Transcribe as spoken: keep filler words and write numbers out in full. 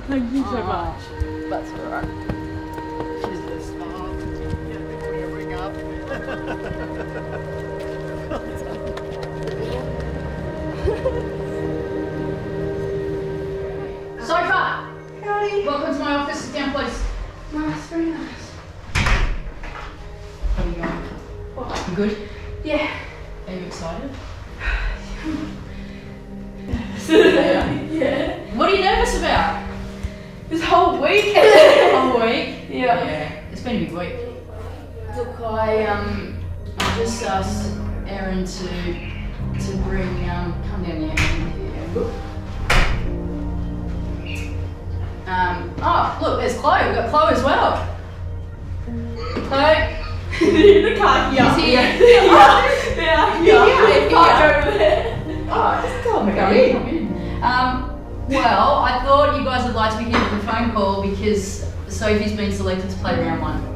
Thank you so Oh, much. That's alright. She's the star. Yeah, before you ring up. Sofa! Howdy. Welcome to my office. Sit down, please. Nice, very nice. How are you going? What? You good? Yeah. Are you excited? Yeah. What are you nervous about? This whole week. Whole week? Yeah. Yeah. It's been a big week. Look, I um, I just asked Erin to to bring um, come down here. Um, oh, look, there's Chloe. We've got Chloe as well. Chloe. The car here. She's here. Yeah. Yeah. Yeah. Yeah. Parked over there. Oh, just tell me. Come in. Come in. Um, well, I thought you guys would like to begin with a phone call because Sophie's been selected to play round one.